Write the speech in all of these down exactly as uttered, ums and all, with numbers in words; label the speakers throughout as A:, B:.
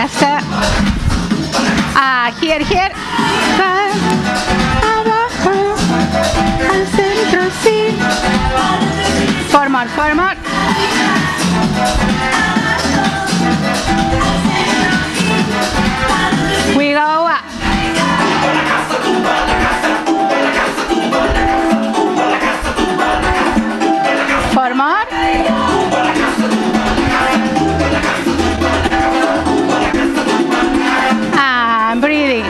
A: está. Ah, here, here. Va, abajo, al centro, sí. Four more, four more. We go up. Four more. And breathing.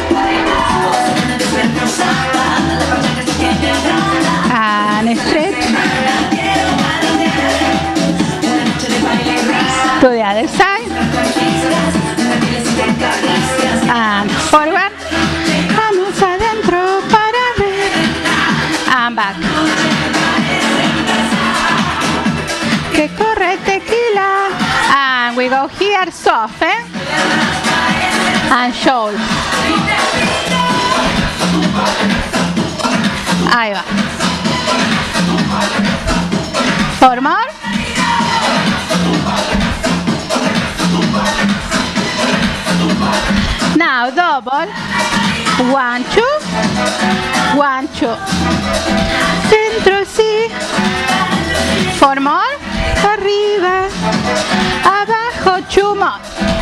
A: And stretch. To the other side. And forward. Vamos adentro para ver. And back. Que corre tequila. And we go here soft, eh? And shoulder. Ahí va. Four more. Now double. One, two. One, two. Centro, sí. Four more. Arriba. Abajo, two more.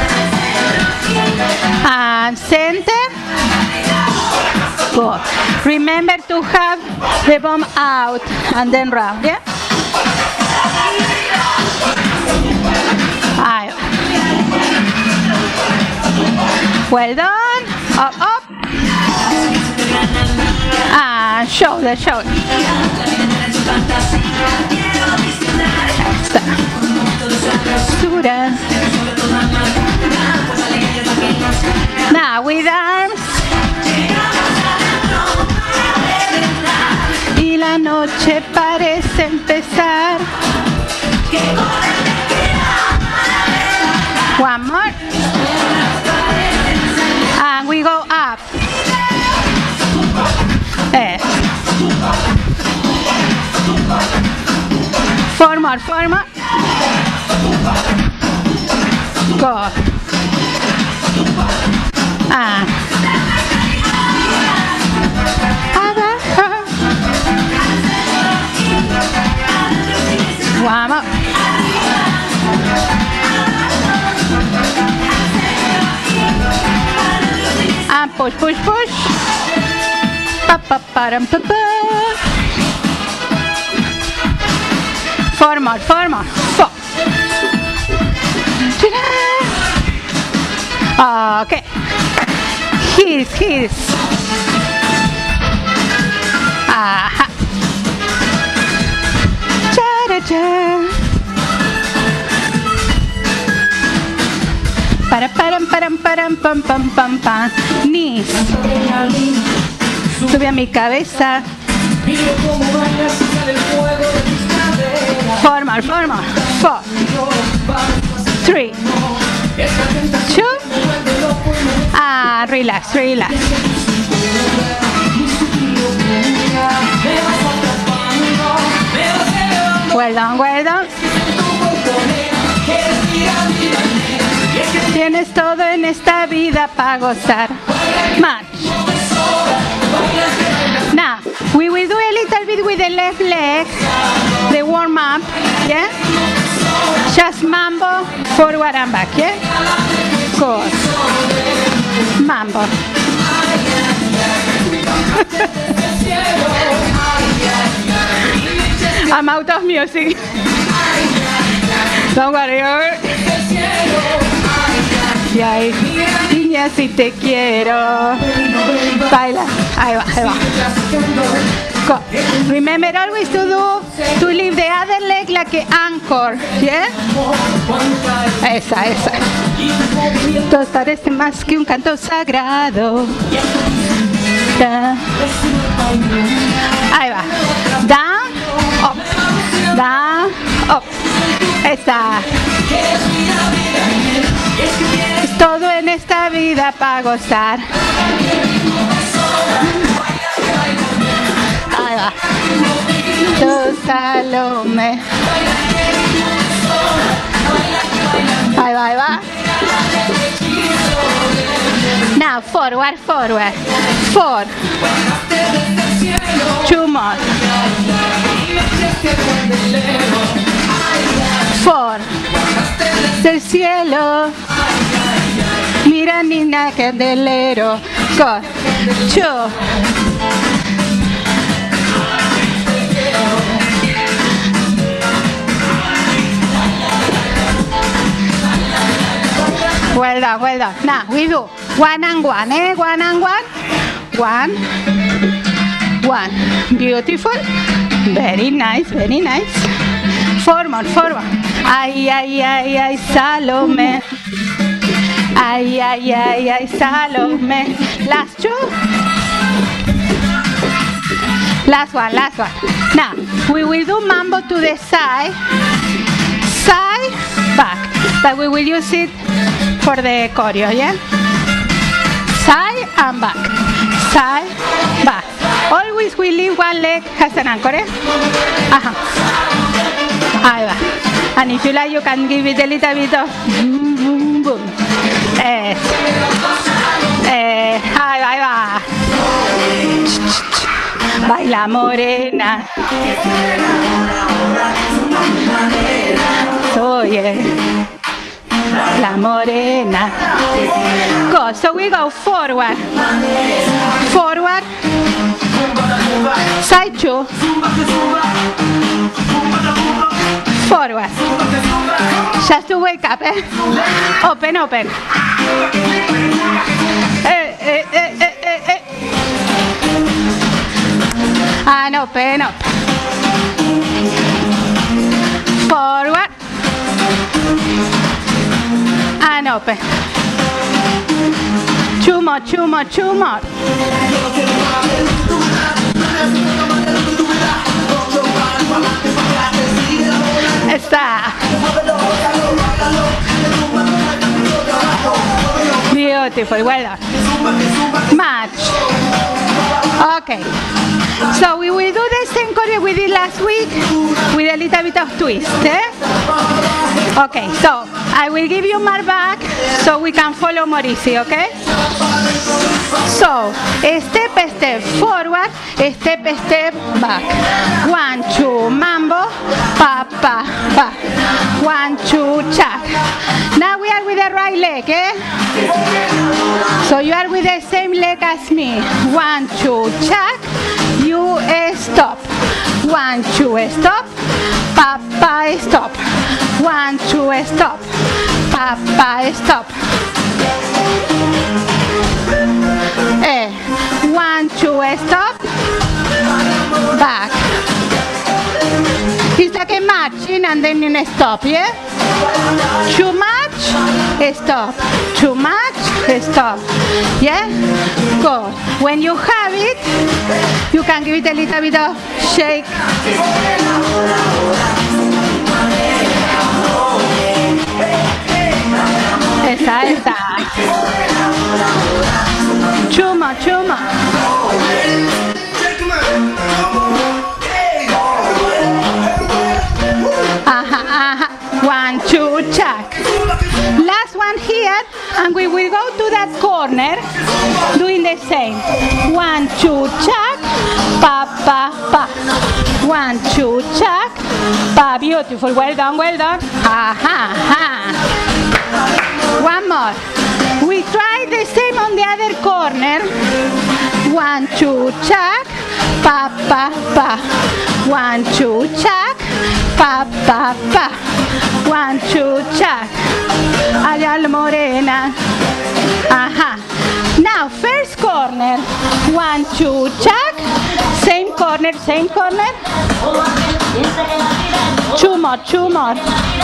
A: And center. Good. Remember to have the bum out and then round, yeah? Ahí va. Well done. Up, up. And shoulder, shoulder. Students. Now with arms. Y la noche parece empezar. One more. And we go up. Eh. Four more, four more. Go. Ah. Abajo. One more. And push, push, push. Pa, pa, pa, ram, pa, pa. Four more, four more. Four. Okay. Heels, heels. Aha. Cha-da-cha. Para, param, param, param, pam, pam, pam, pam. Knees. Sube a mi cabeza. Four more, four more. Four. Three. Two. Ah, relax, relax. Well done, well done. Tienes todo en esta vida para gozar. March. Now, we will do a little bit with the left leg, the warm up, yeah? Just mambo, forward and back, yeah? Good. Mambo. I'm out of music. Don't worry, over. Y ahí, niña, si te quiero. Baila, ahí va, ahí va. Go. Remember always to do, to leave the other leg like an anchor, yeah? Esa, esa. Todo parece más que un canto sagrado. Yeah. Ahí va. Down, up, down, up. Esa. Es todo en esta vida para gozar. Ahí va. Tu Salome. Ahí va, ahí va. Now forward, forward. Four. Two more. Four. Del cielo. Mira niña candelero. Go. Two. Well done, well done. Now we do one and one, eh? One and one. One. One. Beautiful. Very nice, very nice. Four more, four more. Ay, ay, ay, ay, Salome. Ay, ay, ay, ay, Salome. Last two. Last one, last one. Now, we will do mambo to the side. Side, back. But we will use it for the choreo, yeah? Side and back. Side, back. Always we leave one leg as an anchor, eh? Uh-huh. Ahí va. And if you like, you can give it a little bit of boom, boom, boom. Eh. Eh. Ahí va, ahí va. Baila morena. Oye. La morena. Go. So we go forward. Forward. Side two. Forward. Just to wake up, eh? Open, open. Eh, eh, eh, eh, eh, eh. And open up. Forward. And open. Two more, two more, two more. Está. Beautiful, well done. Match. Okay. So we will do the same choreo we did last week with a little bit of twist, eh? Okay, so I will give you more back so we can follow more easy, okay? So, step, step forward, step, step back. One, two, mambo, pa, pa, pa. One, two, cha. Now we are with the right leg, eh? So you are with the same leg as me. One, two, cha. You stop. One, two, stop. Pa, pa, stop. One, two, stop. Pa, pa, stop. Eh. One, two, stop. Back. It's like a marching and then you stop, yeah? Too much, stop. Too much, stop. Yeah? Go. When you have it, you can give it a little bit of shake. Esa, esa. Two more, two more. Aha, aha. One, two, check. Last one here, and we will go to that corner, doing the same. One, two, check. Pa, pa, pa. One, two, check. Pa, beautiful. Well done, well done. Aha, aha. One more. We try the same on the other corner. One, two, check. Pa, pa, pa. One, two, check. Pa, pa, pa. One, two, check. Allá la morena. Aha. Now, first corner. One, two, check. Same corner, same corner. Two more, two more.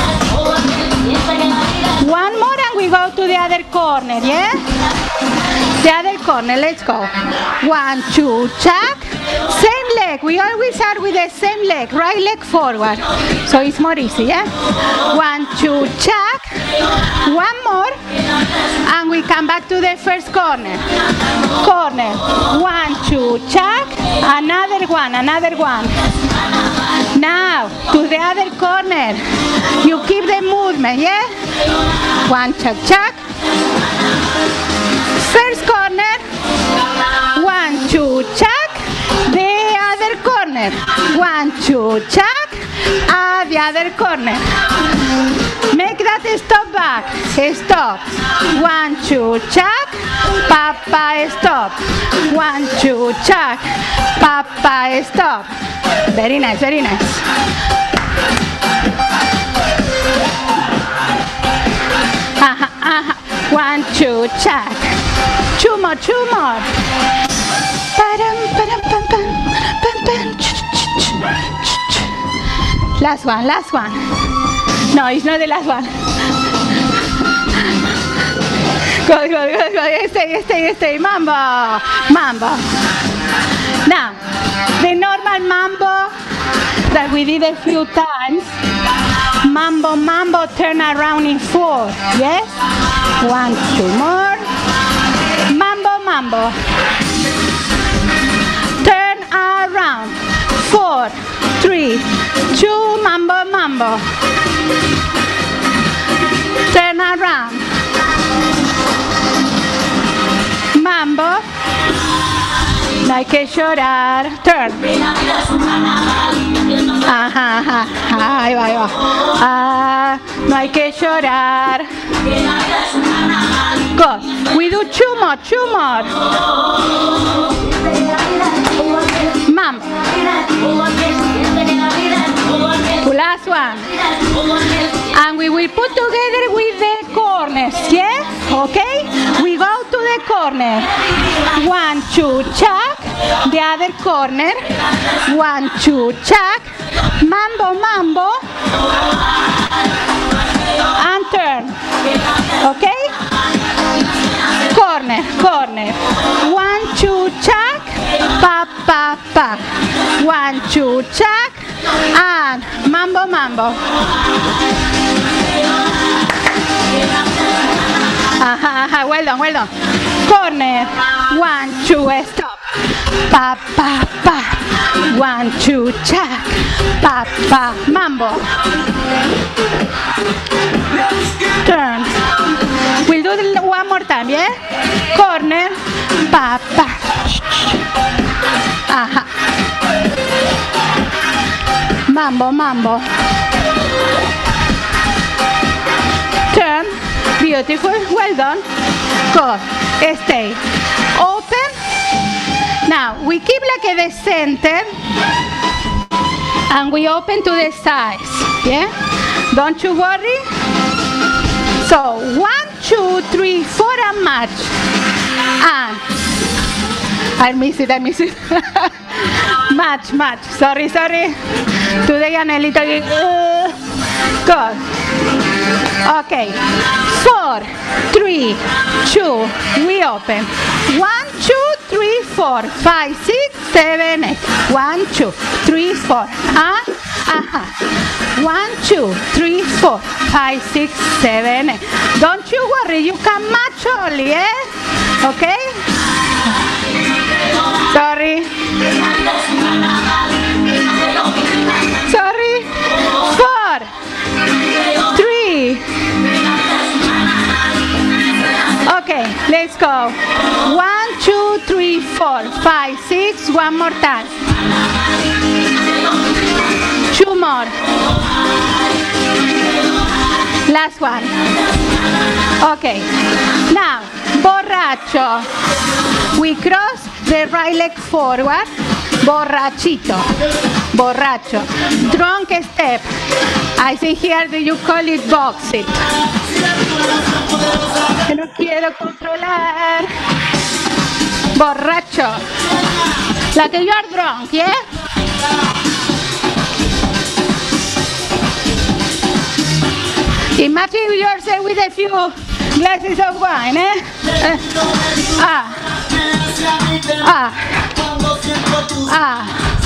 A: One more and we go to the other corner, yeah? The other corner, let's go. One, two, check. Same leg, we always are with the same leg, right leg forward. So it's more easy, yeah? One, two, check. One more. And we come back to the first corner. Corner. One, two, check. Another one, another one. Now, to the other corner. You keep the movement, yeah? One, check, check. First corner. One, two, chuck. The other corner. One, two, chuck. Ah, the other corner. Make that stop back. Stop. One, two, chuck. Papa, stop. One, two, chuck. Papa, stop. Very nice, very nice. Aha, aha. One, two, chuck. Two more, two more. Padam, padam, pam, pam, pam, pam. Last one, last one. No, it's not the last one. Go, go, go, go. Stay, stay, stay. Mambo, mambo. Now, the normal mambo that we did a few times. Mambo, mambo, turn around in four. Yes? One, two more. Mambo, mambo. Turn around. Four, three, two, mambo, mambo. Turn around. Mambo. No hay que llorar. Turn. Ajá, ajá. Ahí va, ahí va. Ah, no hay que llorar. Good. We do two more, two more. Mambo. Last one. And we will put together with the corners, yeah? Okay? We go to the corner. One, two, chuck. The other corner. One, two, chuck. Mambo, mambo. And turn. Okay? Corner, corner. One, two, chuck. Pa, pa, pa. One, two, chuck. And mambo, mambo. Aha, aha, well done, well done. Corner. One, two, stop. Pa, pa, pa. One, two, chuck. Pa, pa, mambo. Turn. We'll do it one more time, yeah? Corner. Pa, pa. Aha. Mambo, mambo. Turn. Beautiful. Well done. Good. Stay. Open. Now, we keep like at the center. And we open to the sides. Yeah? Don't you worry. So, one, two, three, four, and match. And I miss it, I miss it. Match, match. Sorry, sorry. Today I'm a little bit. Uh, good. Okay. Four, three, two. We open. One, two, three, four, five, six, seven, eight. One, two, three, four. Ah, aha. One, two, three, four, five, six, seven, eight. Don't you worry. You can match only, eh? Okay. Sorry. Sorry. Four. Three. Okay, let's go. One, two, three, four, five, six. One more time. Two more. Last one. Okay. Now, borracho. We cross the right leg forward. Borrachito. Borracho. Drunk step. I see here that you call it box it. Que no quiero controlar. Borracho. Like you are drunk, yeah? Imagine yourself with a few glasses of wine, eh? Uh, ah. Ah. Ah.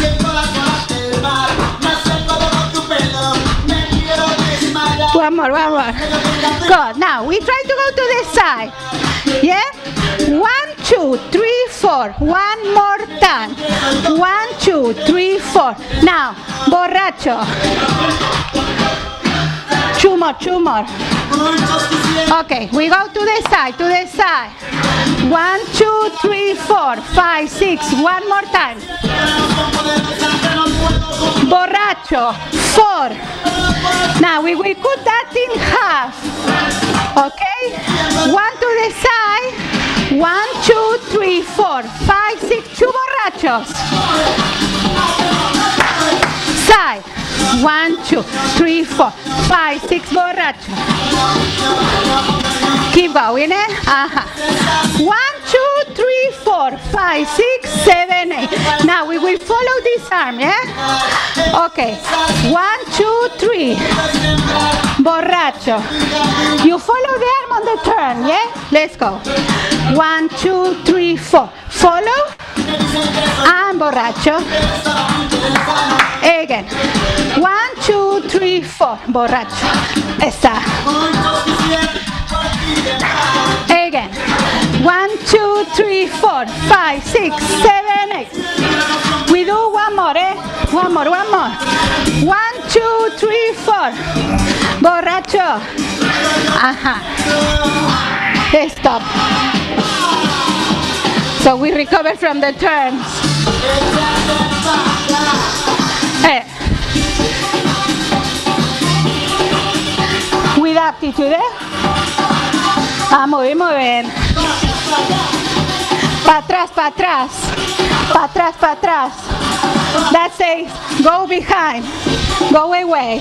A: One more, one more. Good. Now we try to go to the side. Yeah? One, two, three, four. One more time. One, two, three, four. Now, borracho. Two more, two more. Okay, we go to the side, to the side. One, two, three, four, five, six. One more time. Borracho. Four. Now we will cut that in half. Okay? One to the side. One, two, three, four, five, six. Two borrachos. Side. One, two, three, four, five, six borrachos. Keep going, eh? Uh-huh. One, two, three, four, five, six, seven, eight. Now we will follow this arm, yeah? Okay. One, two, three. Borracho. You follow the arm on the turn, yeah? Let's go. One, two, three, four. Follow. And borracho. Again. One, two, three, four. Borracho. Esta. Again. One, two, three, four, five, six, seven, eight. We do one more, eh? One more, one more. One, two, three, four. Borracho. Aha. Stop. So we recover from the turns. Eh. With aptitude, eh? Ah, muy bien, muy bien. Pa' atrás, pa' atrás. Pa' atrás, pa' atrás. That's it. Go behind. Go away.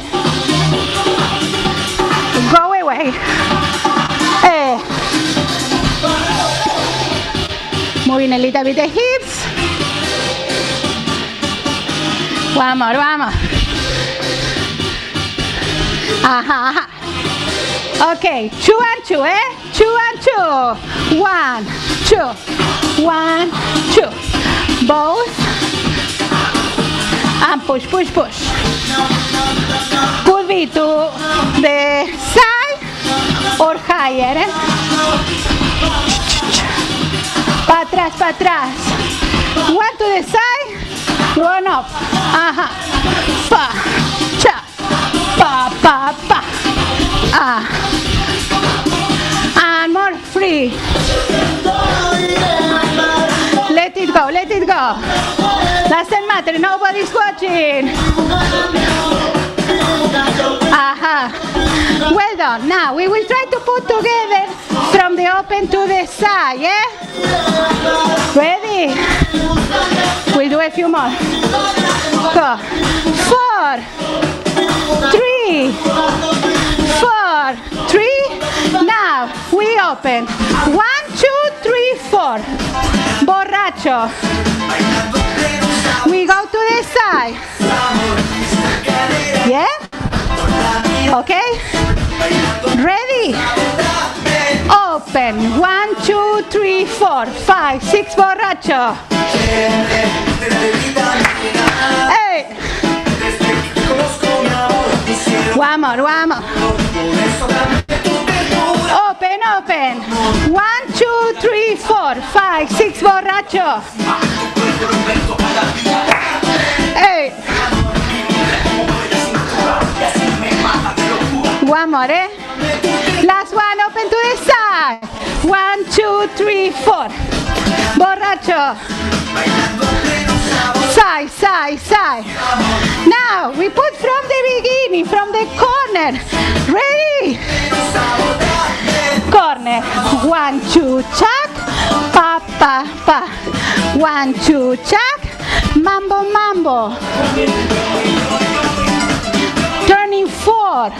A: Go away. Eh. Moving a little bit the hips. One more, one more. Aha, aha. Okay, two and two, eh? Two and two. One, two. One, two. Both. And push, push, push. Could be to the side or higher, eh? Pa' atrás, pa' atrás. One to the side, one up. Aha. Pa, cha. Pa, pa, pa. Ah. And more free. Let it go, let it go. Doesn't matter, nobody's watching. Aha. Well done. Now we will try to put together from the open to the side, yeah? Ready? We'll do a few more. Go. Four, three, four, three. Now we open. One, two, three, four. Borracho. We go to the side. Yeah? Okay? Ready? Open. One, two, three, four, five, six, borracho. Hey. One more, one more. Open, open. One, two, three, four, five, six, borracho. Hey. One more, eh? Last one, open to the side. One, two, three, four. Borracho. Side, side, side. Now, we put from the beginning, from the corner. Ready? Corner. One, two, chuck. Pa, pa, pa. One, two, chuck. Mambo, mambo. Turning four.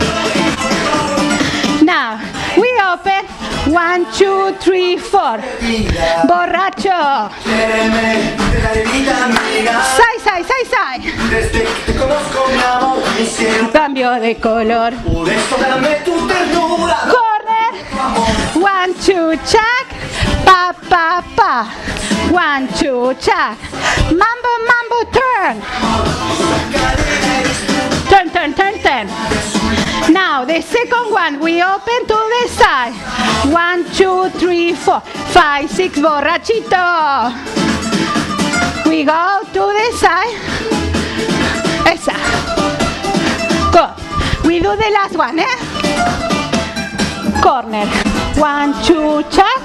A: Now, we open. One, two, three, four. Borracho. Side, side, side, side. Cambio de color. Corner. One, two, chuck. Pa, pa, pa. One, two, chuck. Mambo, mambo, turn. Turn, turn, turn, turn. Now, the second one, we open to the side. One, two, three, four, five, six, borrachito. We go to the side. Esa. Go. We do the last one, eh? corner. One, two, check.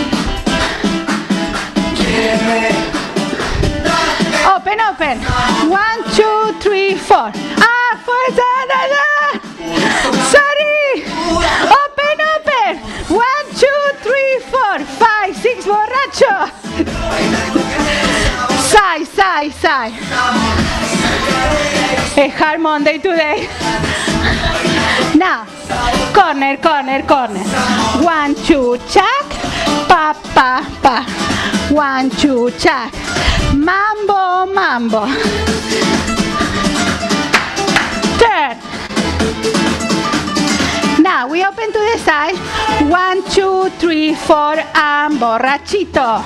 A: Open, open. One, two, three, four. Ah, fuerza, nada. Sorry. Open, open. One, two, three, four, five, six. Borracho. Sigh, sigh, sigh. A hard Monday today. Now, corner, corner, corner. One, two, check. Pa, pa, pa. One, two, check. Mambo, mambo. Turn. Now we open to the side. One, two, three, four, and borrachito.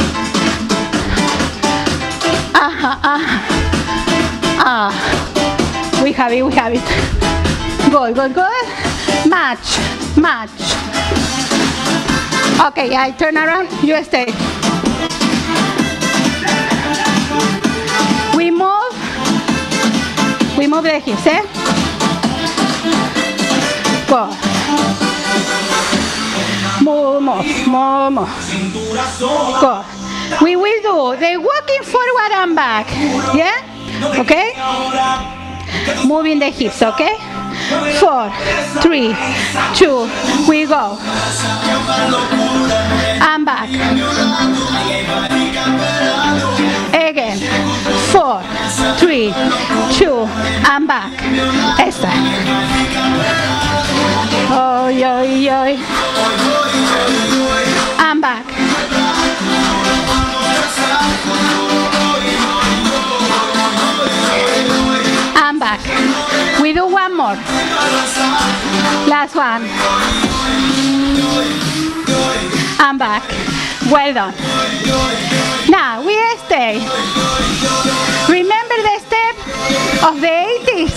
A: Aha, aha. Ah. We have it, we have it. Good, good, good. Match, match. Okay, I turn around, you stay. We move, we move the hips, eh? Go. Move, move, move, move. Go. We will do the walking forward and back, yeah? Okay? Moving the hips, okay? Four, three, two, we go. And back. Again. Four, three, two, and back. Esta. Oy, oy, oy. And back. And back. We do one more. Last one. And back. Well done. Now we stay. Remember the step of the eighties.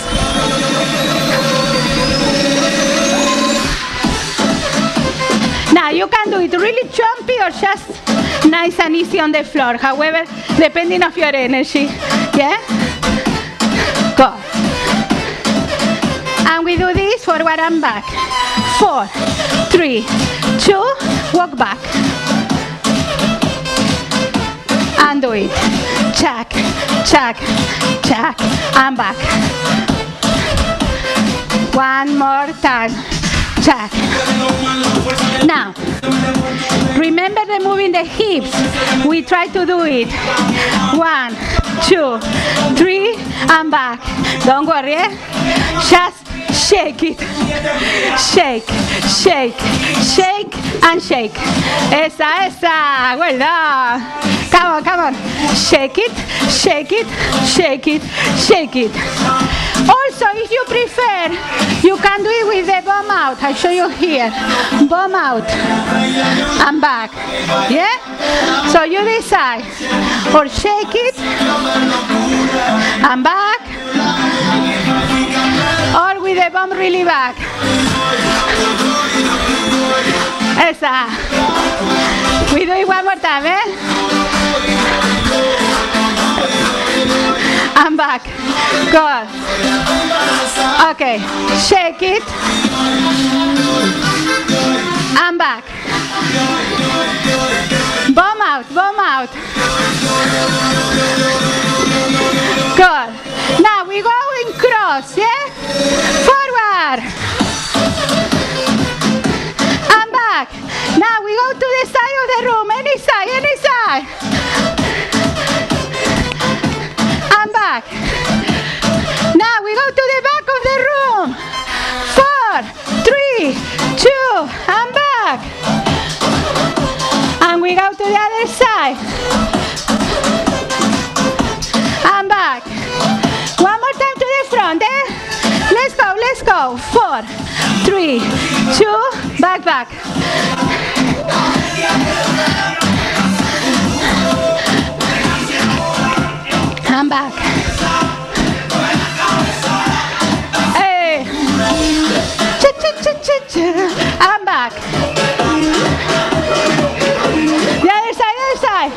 A: Now you can do it really jumpy or just nice and easy on the floor. However, depending on your energy. Yeah? Go. And we do this forward and back. Four, three, two, walk back. And do it. Check, check, check, and back. One more time. Check. Now, remember the moving the hips. We try to do it. One, two, three, and back. Don't worry, eh? Just shake it. Shake, shake, shake, and shake. Esa, esa. Well done. Come on, come on. Shake it, shake it, shake it, shake it. Also, if you prefer, you can do it with the bum out. I'll show you here. Bum out and back. Yeah? So you decide. Or shake it and back. Or with the bum really back. Esa. We do it one more time, eh? And back. Good. Okay. Shake it. And back. Bum out, bum out. Good. Now we go in cross, yeah? Forward. And back. Now we go to the side of the room. Any side, any side. And back. Now we go to the back of the room. Four, three, two, and back. And we go to the other side. And back. One more time to the front, eh? Let's go, let's go. Four, three, two, back, back. And back. Hey. Cha, cha, cha, cha, cha. And back. The other side, the other side.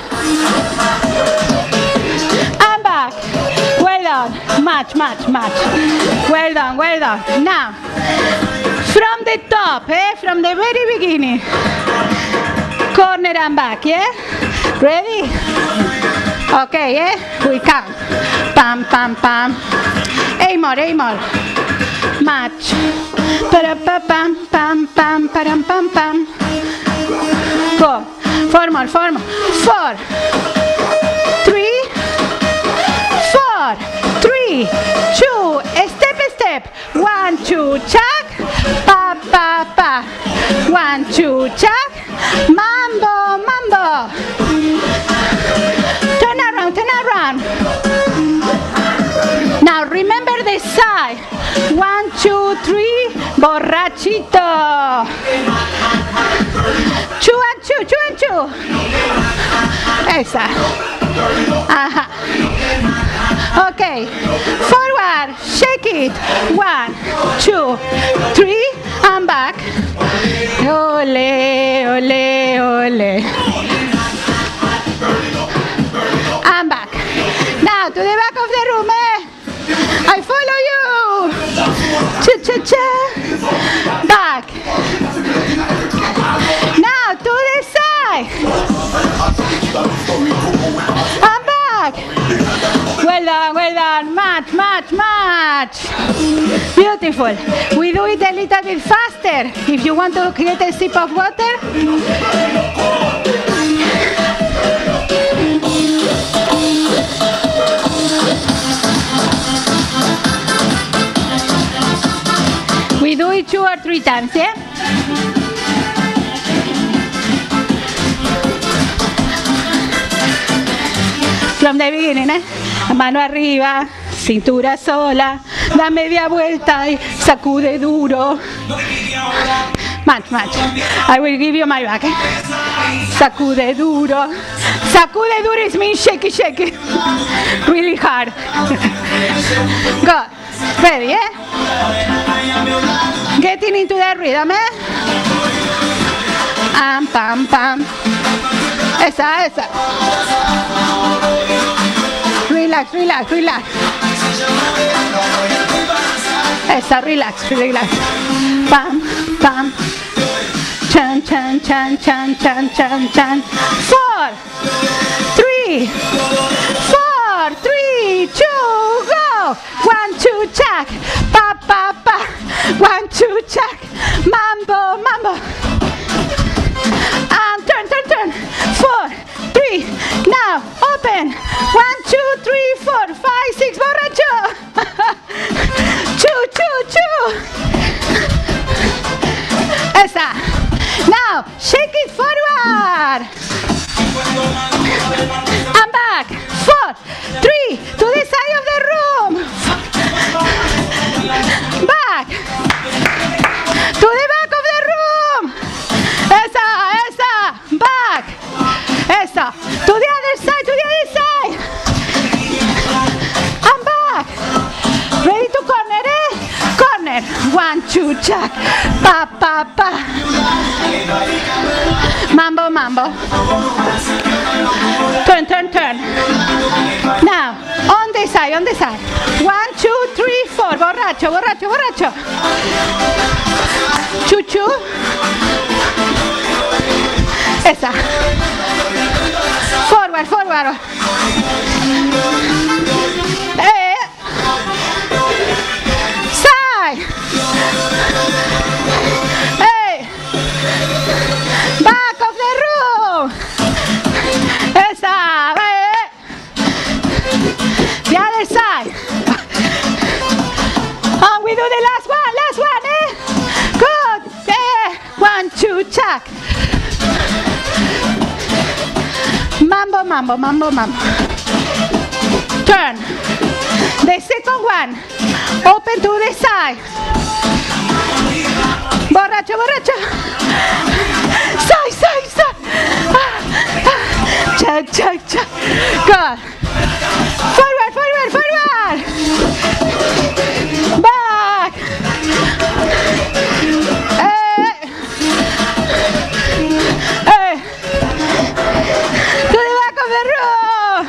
A: And back. Well done. Match, match, match. Well done, well done. Now, From the top, eh? From the very beginning. Corner and back, yeah? Ready? Okay, eh? We count. Pam, pam, pam. Eight more, eight more. Match. Para pa pam, pam, pam, param, pam, pam. Go. Four more, four more. Four. Three. Four. Three. Two. Step, step. One, two, chuck. Pa, pa, pa. One, two, chuck. Mambo, mambo. Turn around, turn around. Now remember the side. One, two, three. Borrachito. Two and two, two and two. Esa. Ajá. Okay. Forward. Shake it. One, two, three, and back. Ole, ole, ole. And back. Now to the back of the room, eh? I follow you. Cha cha cha. Back. Now to the side. And back. Well done, well done. Match, match, match. Beautiful. We do it a little bit faster. If you want to get a sip of water. We do it two or three times, yeah? From the beginning, eh? Mano arriba, cintura sola, da media vuelta y sacude duro. Match, match. I will give you my back, eh? Sacude duro. Sacude duro is mean shake it, shake it. Really hard. Go. Ready, eh? Getting into the rhythm, eh? Am, pam, pam. Esa, esa. Relax, relax, relax. Esa, relax, relax. Pam, pam. Chan, chan, chan, chan, chan, chan, chan. Four, three, four, three, two, go. One, two, check. Pa, pa, pa. One, two, check. Mambo, mambo. And turn, turn, turn. Four, three. Now, open. One, two, three, four, five, six. Borracho. Two, two, two. Esa. Now, shake it forward. And back. Four, three, to the side of the room. Back. To the back of the room. Esa, esa. Back. Esa. To the other side, to the other side. And back. Ready to corner, eh? Corner. One, two, check. Pa, pa, pa. Mambo, mambo. Turn, turn, turn. Now, on the side, on the side. One, two, three, four. Borracho, borracho, borracho. Choo, choo. Esa. Forward, forward. Eh. Side. Hey. Back of the room. Esa. Eh. The other side. And we do the last one, last one, eh? Good. Eh. One, two, check. Mambo, mambo, mambo, mambo. Turn. The second one. Open to the side. Borracho, borracho. Side, side, side. Ah, ah. Check, check, check. Good. Forward, forward, forward. Back. Eh. Eh. To the back of the room.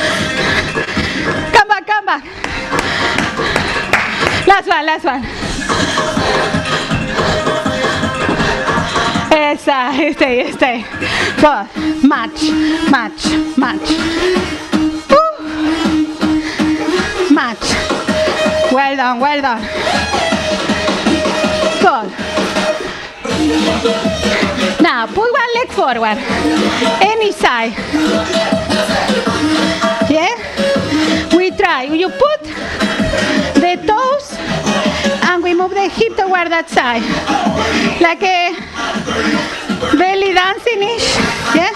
A: Come back, come back. Last one, last one. Esa, stay, stay. Good. Match, match, match. Woo. Match. Well done, well done. Good. Now, put one leg forward. Any side. Yeah? We try. You put the toes and we move the hip toward that side. Like a belly dancing-ish. Yeah?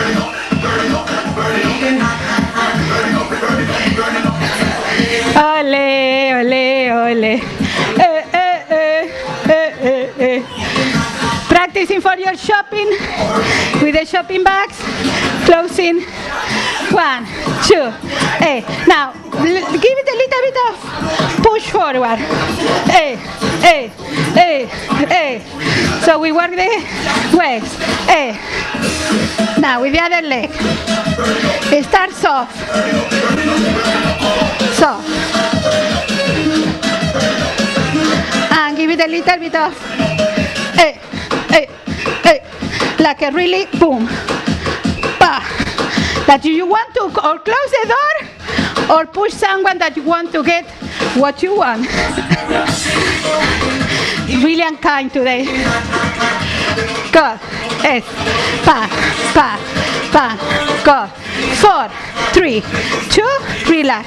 A: Ole, ole, ole. Eh, eh, eh, eh, eh, eh. Practicing for your shopping with the shopping bags. Closing. One, two, eh. Now, give it a little bit of push forward. Eh, eh, eh, eh. So we work the waist. Eh. Now with the other leg. Start soft. Soft. And give it a little bit of eh, eh, eh. Like a really boom. Bah. That you want to or close the door or push someone that you want to get what you want. Really unkind today. Good. Es. Pa, pa, pa. Good. Four, three, two, relax.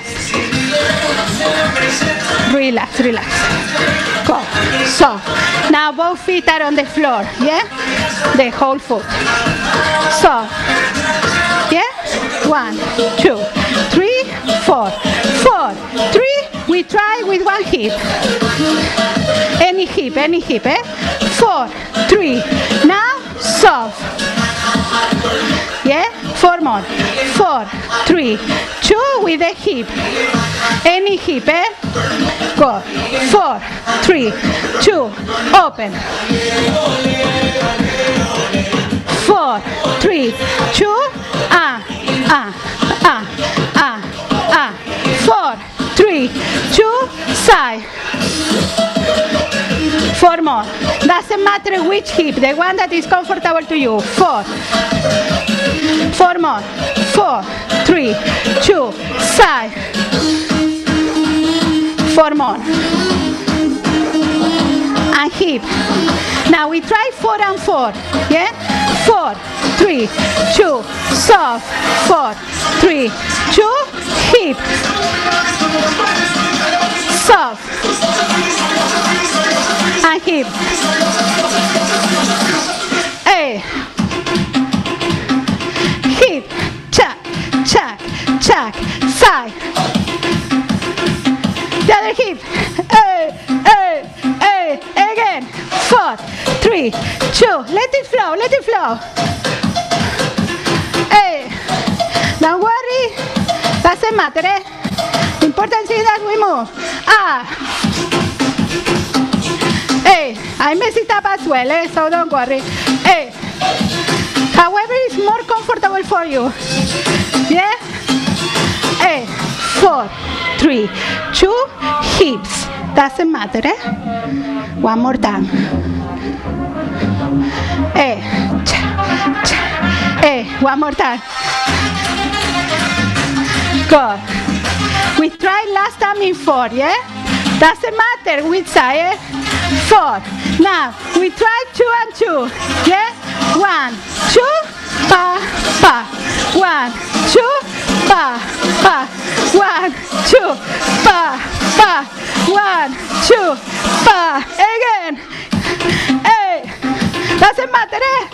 A: Relax, relax. Go. So, now both feet are on the floor, yeah? The whole foot. So, yeah? One, two, three, four. Four, three, we try with one hip. Any hip, any hip, eh? Four, three. Now, soft. Yeah? Four more. Four, three, two with the hip. Any hip, eh? Go. Four, three, two, open. Four, three, two, ah, ah, ah, ah, ah. Four, three, two, side. Four more. Doesn't matter which hip, the one that is comfortable to you. Four. Four more. Four, three, two, side. Four more. And hip. Now we try four and four. Yeah? Four, three, two, soft. Four, three, two, hip. Soft. And hip. Hey. Hip. Check, check, check. Side. The other hip. Hey, hey, hey. Again. Four, three, two. Let it flow, let it flow. Hey. Don't worry. Doesn't matter, eh? The important thing is that we move. Ah. Hey. I mess it up as well, eh? So don't worry. Hey. However, it's more comfortable for you. Yeah? Hey. Four, three, two, hips. Doesn't matter, eh? One more time. Hey. Hey. One more time. Good. We tried last time in four, yeah? Doesn't matter which side, eh? Four. Now, we try two and two, yeah? One, two, pa, pa. One, two, pa, pa. One, two, pa, pa. One, two, pa. Again. Hey. Doesn't matter, eh?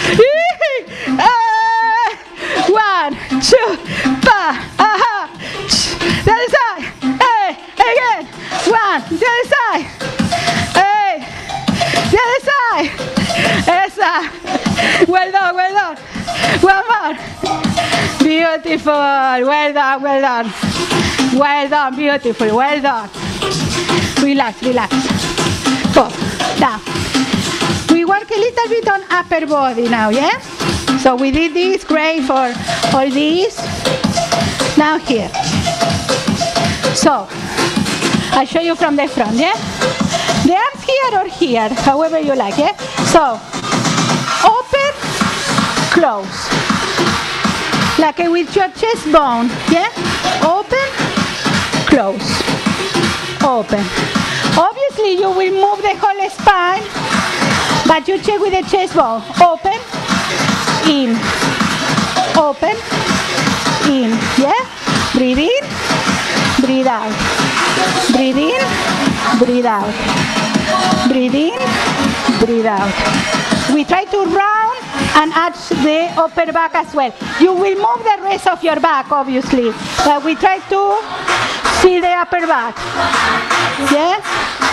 A: One, two, pa. Aha. The other side. Hey. Again. One. The other side. Hey. The other side. Esa. Well done, well done. One more. Beautiful. Well done, well done. Well done, beautiful. Well done. Relax, relax. Go. Down. We work a little bit on upper body now, yeah? So we did this, great for all these. Now here. So, I'll show you from the front, yeah? The arms here or here, however you like, yeah? So, open, close. Like with your chest bone, yeah? Open, close, open. Obviously, you will move the whole spine, but you check with the chest bone. Open, in, open, in, yeah? Breathe in, breathe out. Breathe in, breathe out. Breathe in, breathe out. We try to round and arch the upper back as well. You will move the rest of your back, obviously, but we try to see the upper back. Yeah?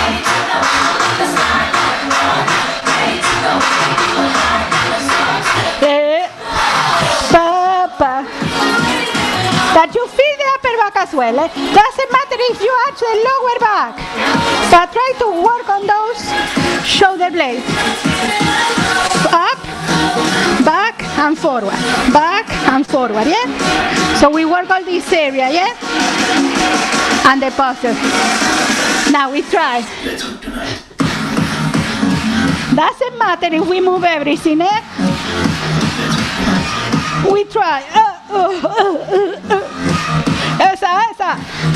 A: Eh, pa, pa. That you feel the upper back as well. Eh? Doesn't matter if you arch the lower back, but try to work on those shoulder blades. Up, back and forward, back and forward, yeah? So we work all this area, yeah? And the posture. Now we try. Doesn't matter if we move everything, eh? We try. Uh, uh, uh, uh, uh. Esa, esa.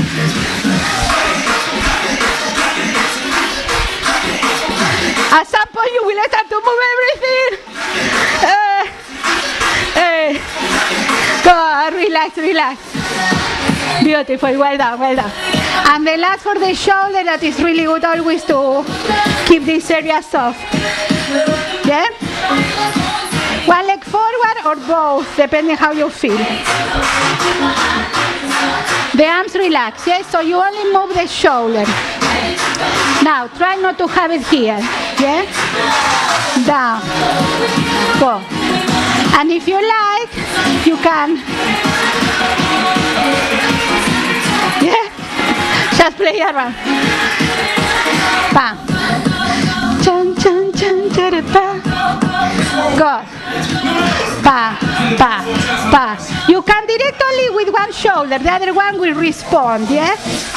A: At some point you will start to move everything. Uh, uh. Go on, relax, relax. Beautiful, well done, well done. And the last for the shoulder, that is really good always to keep this area soft. Yeah? One leg forward or both, depending how you feel. The arms relax, yes? So you only move the shoulder. Now, try not to have it here, yeah? Down. Go. And if you like, you can, yeah? Just play around. Bam. Chan, chan, chan, chan, bam. Go. Pa, pa, pa. You can direct only with one shoulder, the other one will respond, yeah?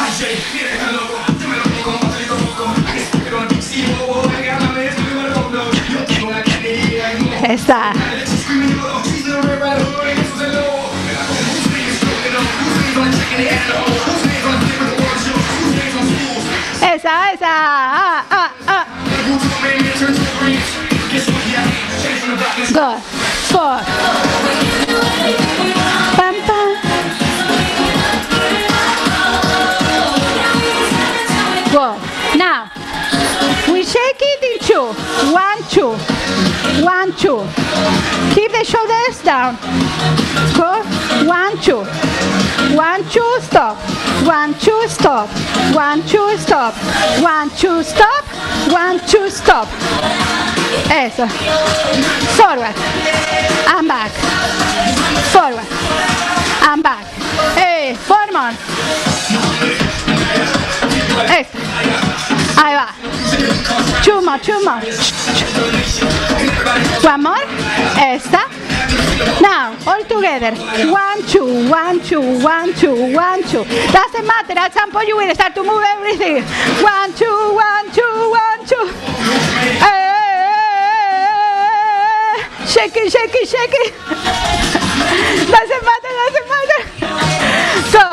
A: Esa. Esa, esa. Ah, ah, ah. Good. Four. Pam, pam. Good. Now, we shake it in two. One, two. One, two. Keep the shoulders down. Go. One, two. One, two, stop. One, two, stop. One, two, stop. One, two, stop. One, two, stop. Eso. Forward. And back. Forward. And back. Hey, four more. Eso. Ahí va. Two more, two more. One more. Esta. Now, all together. One, two, one, two, one, two, one, two. Doesn't matter. At some point you will start to move everything. One, two, one, two, one, two. Hey. Shake it, shake it, shake it. Doesn't matter, doesn't matter. So,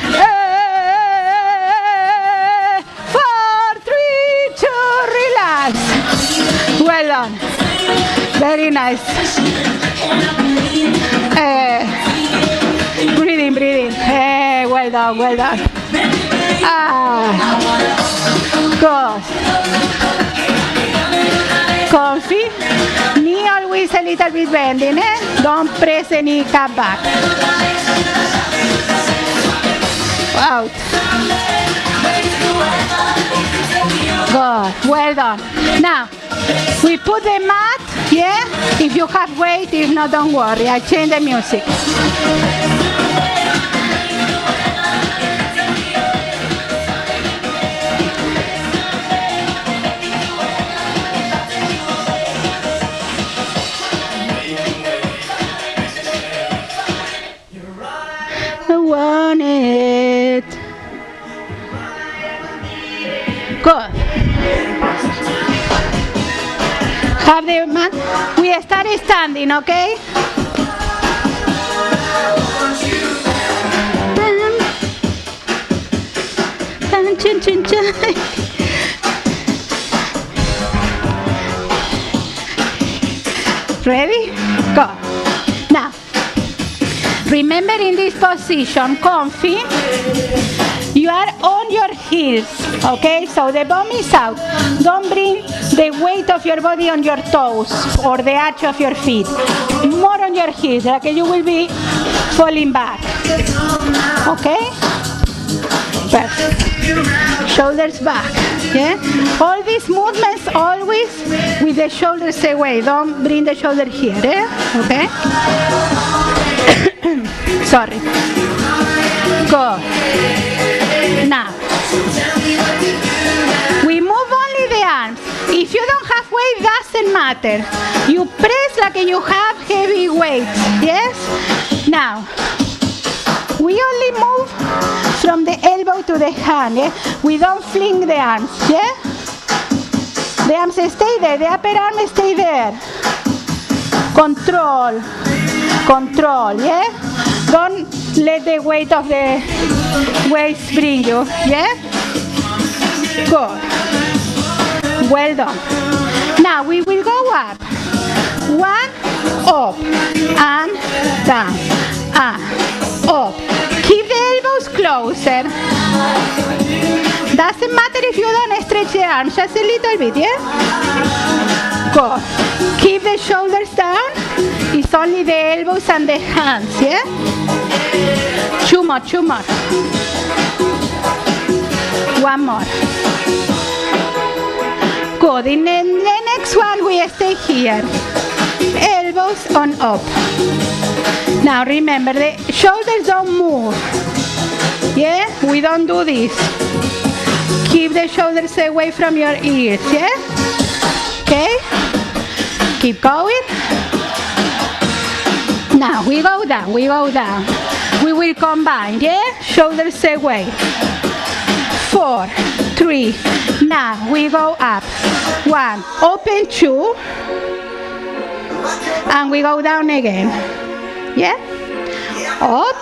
A: eh, four, three, two, relax. Well done. Very nice. Eh, breathing, breathing. Eh, well done, well done. Ah, good. Comfy. Knee always a little bit bending, eh? Don't press the knee cap back. Out. Good. Well done. Now, we put the mat, yeah? If you have weight, if not, don't worry. I change the music. Want it. Good. Have the mat. We start standing, okay? Chin, chin, chin. Ready? Go. Now, remember in this position, comfy, you are on your heels, okay? So the bum is out. Don't bring the weight of your body on your toes or the arch of your feet. More on your heels, like you will be falling back, okay? Perfect. Shoulders back, yeah? All these movements always with the shoulders away. Don't bring the shoulder here, eh? Okay? Sorry. Go. Now. We move only the arms. If you don't have weight, doesn't matter. You press like you have heavy weight, yes? Now. We only move from the elbow to the hand, yeah? We don't fling the arms, yeah? The arms stay there, the upper arm stay there. Control, control, yeah? Don't let the weight of the waist bring you, yeah? Good. Well done. Now we will go up. One, up, and down, and up. Keep the elbows closer. Doesn't matter if you don't stretch the arms, just a little bit, yeah? Go. Keep the shoulders down. It's only the elbows and the hands, yeah? Two more, two more. One more. Good. In the, the next one, we stay here. Elbows on up. Now remember, the shoulders don't move. Yeah? We don't do this. Keep the shoulders away from your ears, yeah? Okay? Keep going. Now we go down, we go down. We will combine, yeah? Shoulders away. Four, three. Now we go up. One, open, two. And we go down again. Yeah? Up,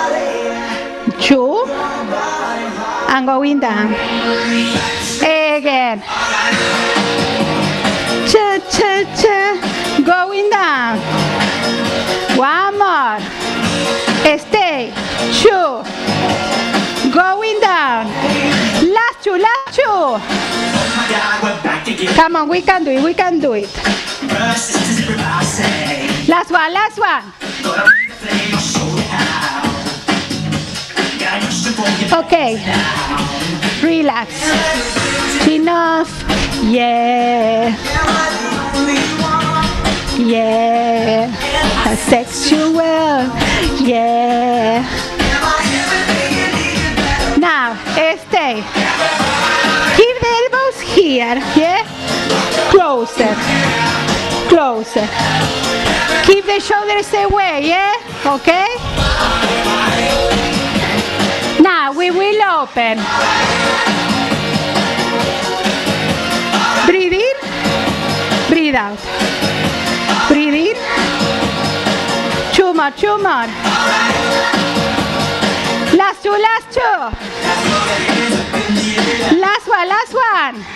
A: two, and going down. Again. Cha, cha, cha. Going down. One more. Stay. Two. Going down. Last two, last two. Come on, we can do it, we can do it. Last one, last one. Okay, relax. Enough. Yeah. Yeah. Sexual. Yeah. Now, stay. Keep the elbows here. Yeah. Closer. Closer. Keep the shoulders away. Yeah. Okay. Now we will open. Breathe in, breathe out. Breathe in. Two more, two more. Last two, last two. Last one, last one.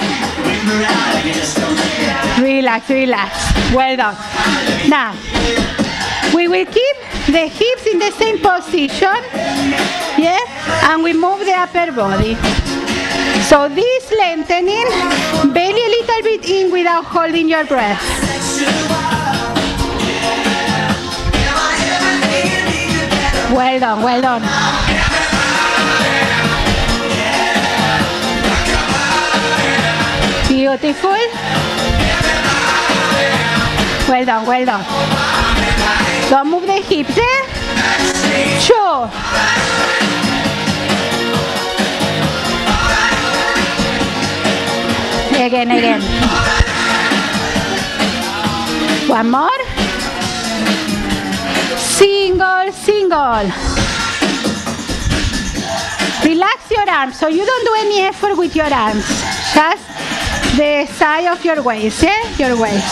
A: Relax, relax. Well done. Now, we will keep the hips in the same position, yeah, and we move the upper body. So this lengthening, belly a little bit in without holding your breath. Well done, well done. Beautiful. Well done, well done. Don't move the hips, eh? Two. Again, again. One more. Single, single. Relax your arms, so you don't do any effort with your arms. Just the side of your waist, yeah? Your waist.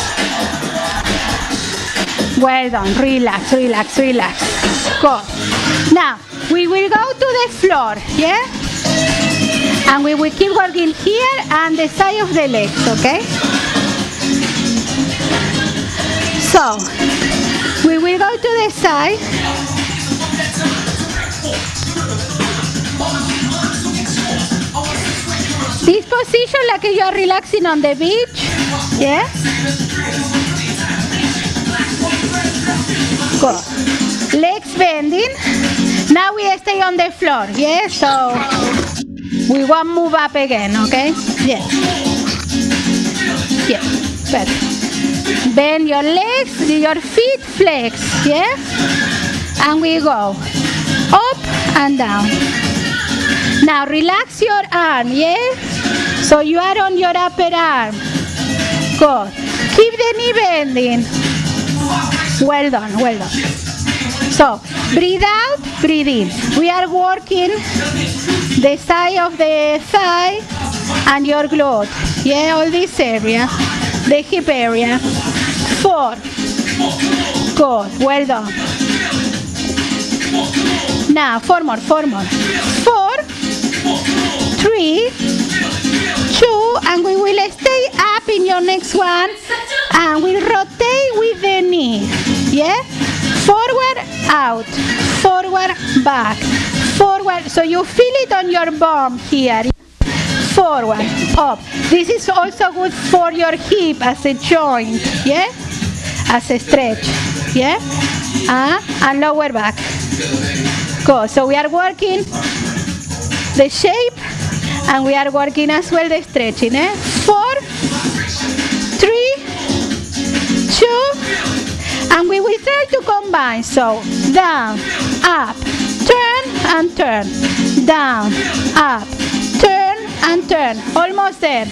A: Well done. Relax, relax, relax. Go. Now, we will go to the floor, yeah? And we will keep working here and the side of the legs, okay? So, we will go to the side. This position like you are relaxing on the beach, yeah? Go. Legs bending. Now we stay on the floor, yeah? So we won't move up again, okay? Yeah. Yeah, better. Bend your legs, your feet flex, yeah? And we go up and down. Now relax your arm, yeah? So you are on your upper arm. Good. Keep the knee bending. Well done, well done. So, breathe out, breathe in. We are working the side of the thigh and your glute. Yeah, all this area, the hip area. Four. Good, well done. Now, four more, four more. Four, three, two, and we will stay up in your next one, and we'll rotate with the knee, yeah? Forward, out, forward, back, forward, so you feel it on your bum here, forward, up. This is also good for your hip as a joint, yeah? As a stretch, yeah? Uh, and lower back. Go, so we are working the shape, and we are working as well the stretching, eh? Four, three, two, and we will try to combine. So down, up, turn and turn, down, up, turn and turn. Almost there.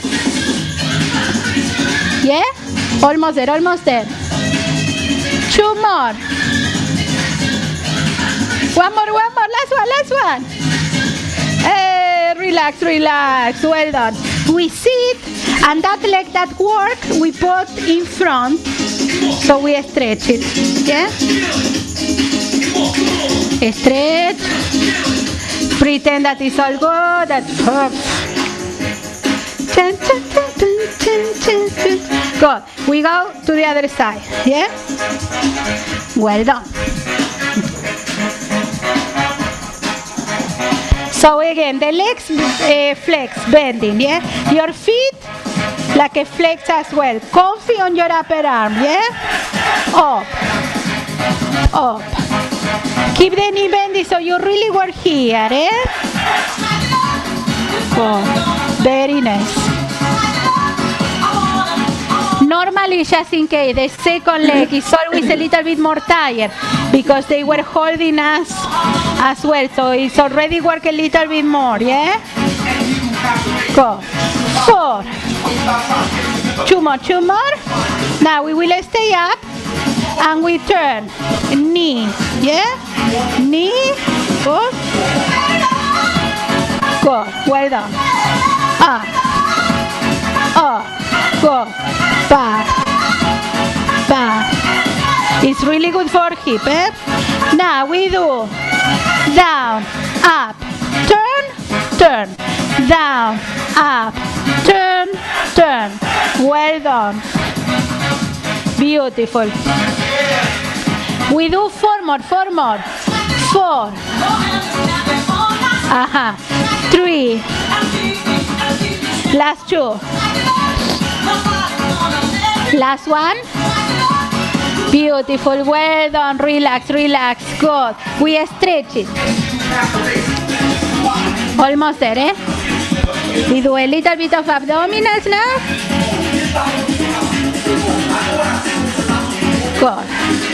A: Yeah? Almost there, almost there. Two more. One more, one more, last one, last one. Hey, relax, relax, well done. We sit, and that leg that work, we put in front, so we stretch it, yeah? Stretch, pretend that it's all good, that, good. We go to the other side, yeah? Well done. So again, the legs uh, flex, bending, yeah? Your feet like a flex as well. Comfy on your upper arm, yeah? Up, up. Keep the knee bending so you really work here, eh? Good. Very nice. Normally, just in case, the second leg is always a little bit more tired because they were holding us as well, so it's already work a little bit more, yeah? Go. Four. Two more, two more. Now we will stay up and we turn. Knee, yeah? Knee. Go. Go. Well done. Up. Up. Go. Back. Back. It's really good for hip, eh? Now we do down, up, turn, turn, down, up, turn, turn. Well done. Beautiful. We do four more, four more. Four. Aha. Three. Last two. Last one. Beautiful. Well done. Relax, relax. Good. We stretch it. Almost there, eh? We do a little bit of abdominals now. Good.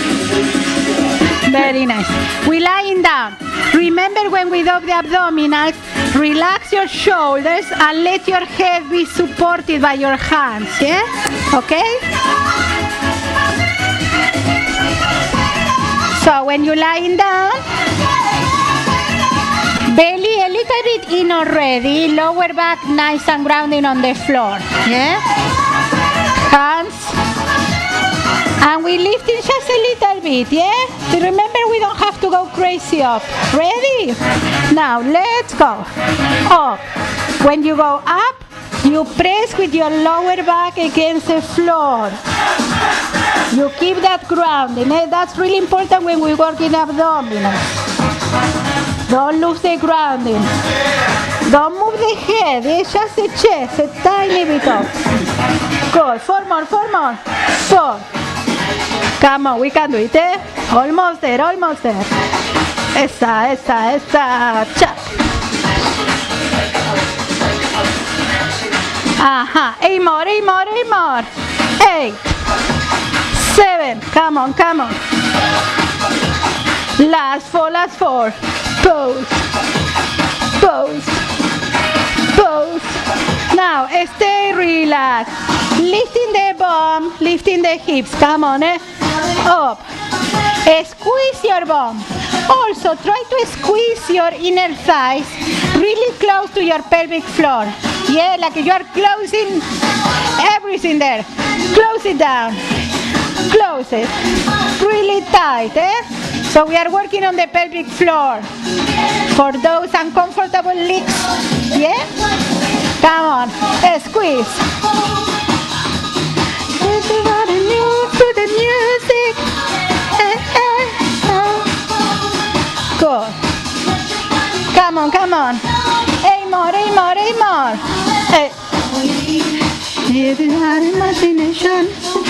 A: Very nice. We lying down. Remember when we do the abdominals, relax your shoulders and let your head be supported by your hands, yeah? Okay? So when you're lying down, belly a little it in already. Lower back nice and grounding on the floor. Yeah? Hands. And we lift it just a little bit, yeah? Remember, we don't have to go crazy up. Ready? Now, let's go. Up. When you go up, you press with your lower back against the floor. You keep that grounding. Eh? That's really important when we work in abdominals. Don't lose the grounding. Don't move the head. It's just the chest, a tiny bit up. Good. Four more, four more. Four. Come on, we can do it, eh? Almost there, almost there. Esa, esa, esa. Chuck. Aha. Eight more, eight more, eight more. Eight. Seven. Come on, come on. Last four, last four. Pose. Pose. Pose. Now, stay relaxed. Lifting the bum, lifting the hips. Come on, eh? Up. Squeeze your bum. Also, try to squeeze your inner thighs really close to your pelvic floor. Yeah, like you are closing everything there. Close it down. Close it. Really tight, eh? So we are working on the pelvic floor. For those uncomfortable legs, yeah? Come on, squeeze. To the music. Good. Come on, come on. Eight more, eight more, eight more. Eight. Imagination.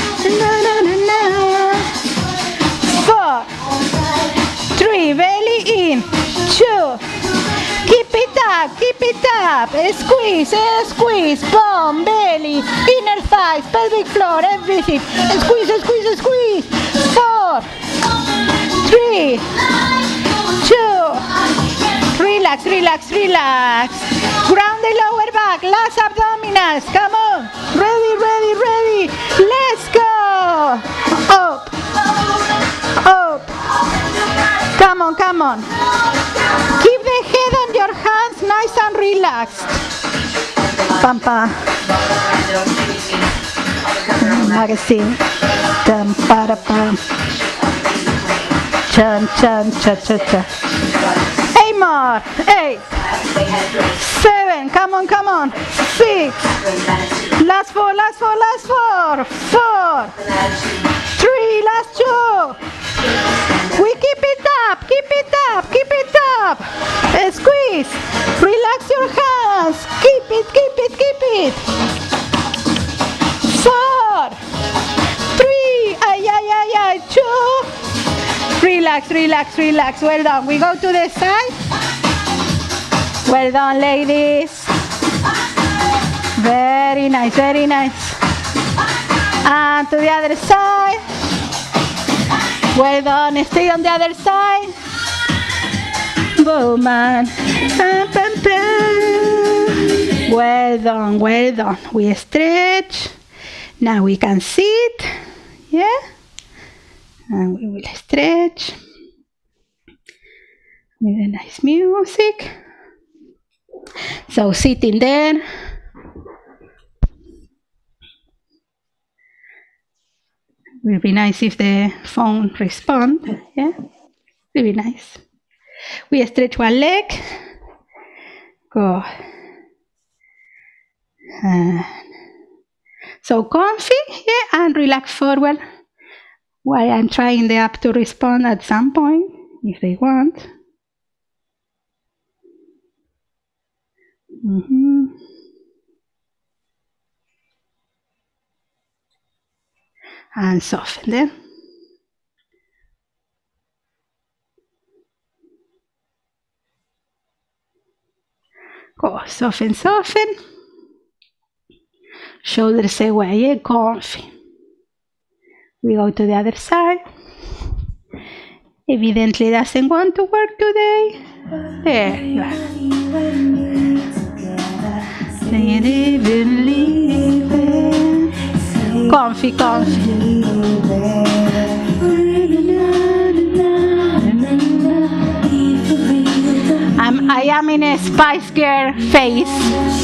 A: Four. Three. Belly in. Two. Keep it up, keep it up. Squeeze, squeeze. Bum, belly, inner thighs, pelvic floor, everything. Squeeze, squeeze, squeeze. Four. Three. Two. Relax, relax, relax. Ground the lower back. Last abdominals. Come on. Ready, ready, ready. Let's go. Up. Up. Come on, come on. Keep the head on your hands nice and relaxed. Pampa. Magazine. Dum, para, pam. Chan, chan, cha, cha, cha. Eight more. Eight. Seven. Come on, come on. Six. Last four, last four, last four. Four. Three. Last two. We keep it up. Keep it up. Keep it up. Squeeze. Relax your hands. Keep it, keep it, keep it. Four. Three. Ay, ay, ay, ay. Two. Relax, relax, relax. Well done. We go to the side. Well done, ladies. Very nice, very nice. And to the other side. Well done. Stay on the other side. Boom, man. Well done, well done. We stretch. Now we can sit. Yeah? And we will stretch with a nice music. So sitting there. Will be nice if the phone responds. Yeah? Will be nice. We stretch one leg. Go. And so comfy, yeah, and relax forward while I'm trying the app to respond at some point, if they want. Mm-hmm. And soften them. Go, soften, soften. Shoulders away, yeah, comfy. We go to the other side. Evidently doesn't want to work today. There you are. Comfy, comfy. I'm, I am in a Spice Girl phase.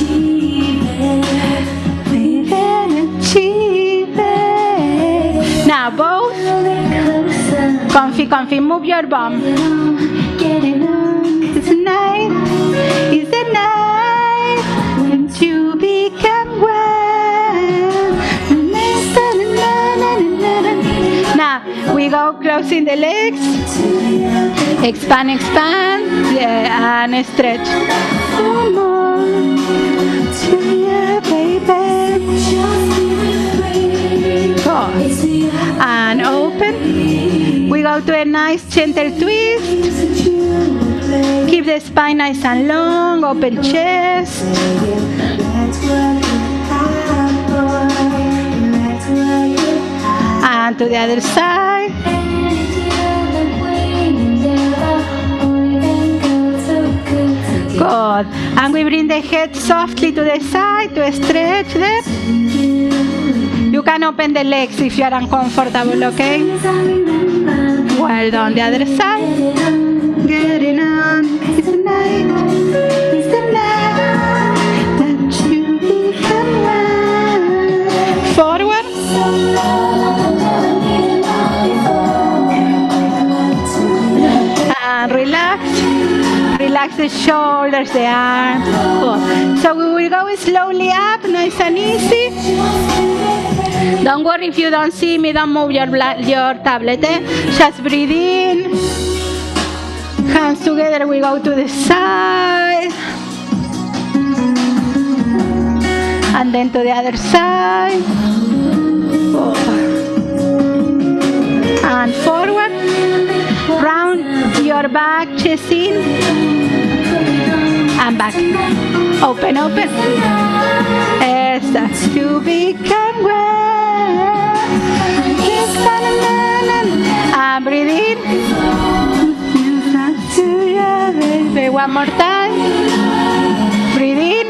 A: Now both. Comfy, comfy, move your bum. It's a night, it's a night when you become well. Now we go closing the legs. Expand, expand, yeah, and stretch. Come on, yeah, baby. Go. And open. We go to a nice gentle twist. Keep the spine nice and long. Open chest. And to the other side. Good. And we bring the head softly to the side to stretch them. You can open the legs if you are uncomfortable, okay? Well done. The other side. Getting on. It's the night. It's the night that you become mine. Forward. And relax. Relax the shoulders, the arms. Good. So we will go slowly up, nice and easy. Don't worry if you don't see me, don't move your, your tablet. Eh? Just breathe in. Hands together, we go to the side. And then to the other side. Oh. And forward. Round your back, chest in. And back. Open, open. Yes, to become well. And breathe in. One more time. Breathe in.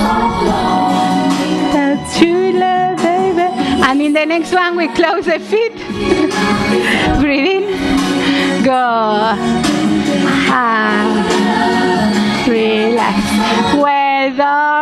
A: That's true love, baby. And in the next one, we close the feet. Breathe in. Go. And relax. Well done.